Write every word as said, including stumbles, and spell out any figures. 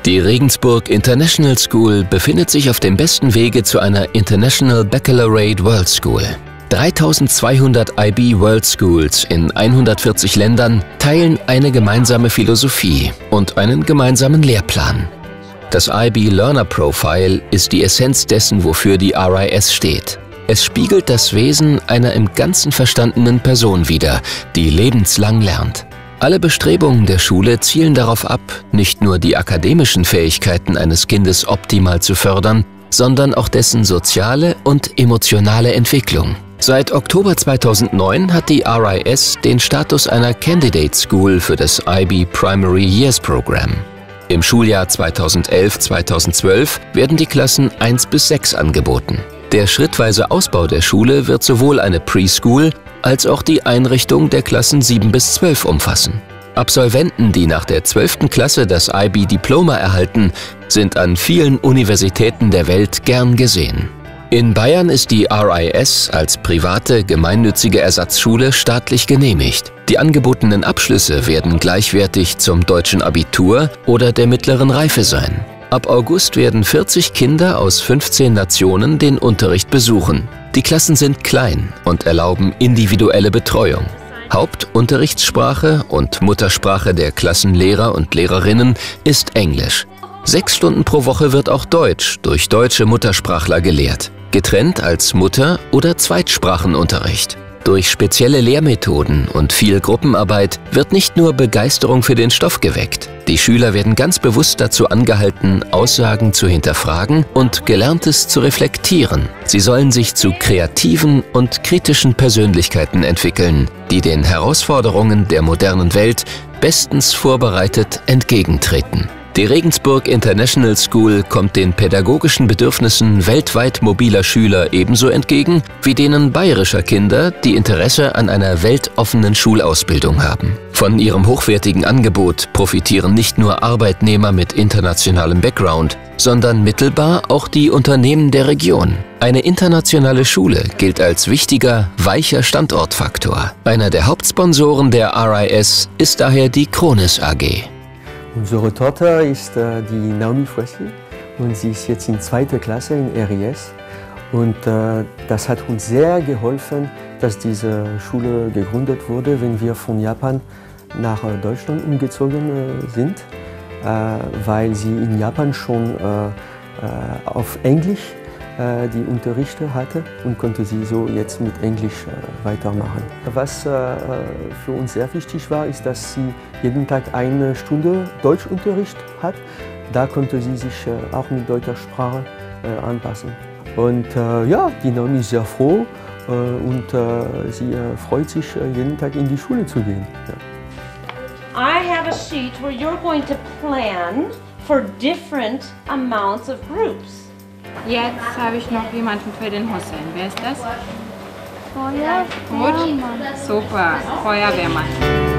Die Regensburg International School befindet sich auf dem besten Wege zu einer International Baccalaureate World School. dreitausendzweihundert I B World Schools in hundertvierzig Ländern teilen eine gemeinsame Philosophie und einen gemeinsamen Lehrplan. Das I B Learner Profile ist die Essenz dessen, wofür die R I S steht. Es spiegelt das Wesen einer im Ganzen verstandenen Person wider, die lebenslang lernt. Alle Bestrebungen der Schule zielen darauf ab, nicht nur die akademischen Fähigkeiten eines Kindes optimal zu fördern, sondern auch dessen soziale und emotionale Entwicklung. Seit Oktober zweitausendneun hat die R I S den Status einer Candidate School für das I B Primary Years Program. Im Schuljahr zweitausendelf zweitausendzwölf werden die Klassen eins bis sechs angeboten. Der schrittweise Ausbau der Schule wird sowohl eine Preschool als auch die Einrichtung der Klassen sieben bis zwölf umfassen. Absolventen, die nach der zwölften Klasse das I B-Diploma erhalten, sind an vielen Universitäten der Welt gern gesehen. In Bayern ist die R I S als private, gemeinnützige Ersatzschule staatlich genehmigt. Die angebotenen Abschlüsse werden gleichwertig zum deutschen Abitur oder der mittleren Reife sein. Ab August werden vierzig Kinder aus fünfzehn Nationen den Unterricht besuchen. Die Klassen sind klein und erlauben individuelle Betreuung. Hauptunterrichtssprache und Muttersprache der Klassenlehrer und Lehrerinnen ist Englisch. Sechs Stunden pro Woche wird auch Deutsch durch deutsche Muttersprachler gelehrt, getrennt als Mutter- oder Zweitsprachenunterricht. Durch spezielle Lehrmethoden und viel Gruppenarbeit wird nicht nur Begeisterung für den Stoff geweckt. Die Schüler werden ganz bewusst dazu angehalten, Aussagen zu hinterfragen und Gelerntes zu reflektieren. Sie sollen sich zu kreativen und kritischen Persönlichkeiten entwickeln, die den Herausforderungen der modernen Welt bestens vorbereitet entgegentreten. Die Regensburg International School kommt den pädagogischen Bedürfnissen weltweit mobiler Schüler ebenso entgegen wie denen bayerischer Kinder, die Interesse an einer weltoffenen Schulausbildung haben. Von ihrem hochwertigen Angebot profitieren nicht nur Arbeitnehmer mit internationalem Background, sondern mittelbar auch die Unternehmen der Region. Eine internationale Schule gilt als wichtiger, weicher Standortfaktor. Einer der Hauptsponsoren der R I S ist daher die Kronis A G. Unsere Tochter ist äh, die Naomi Fressley und sie ist jetzt in zweiter Klasse in R I S. Und äh, das hat uns sehr geholfen, dass diese Schule gegründet wurde, wenn wir von Japan nach äh, Deutschland umgezogen äh, sind, äh, weil sie in Japan schon äh, äh, auf Englisch äh, die Unterrichte hatte und konnte sie so jetzt mit Englisch äh, weitermachen. Was äh, für uns sehr wichtig war, ist, dass sie jeden Tag eine Stunde Deutschunterricht hat. Da konnte sie sich äh, auch mit deutscher Sprache äh, anpassen. Und äh, ja, die Naomi ist sehr froh äh, und äh, sie äh, freut sich, äh, jeden Tag in die Schule zu gehen. Ja. I have a sheet where you're going to plan for different amounts of groups. Jetzt habe ich noch jemanden für den Hussein. Wer ist das? Feuerwehrmann. Gut? Super, Feuerwehrmann.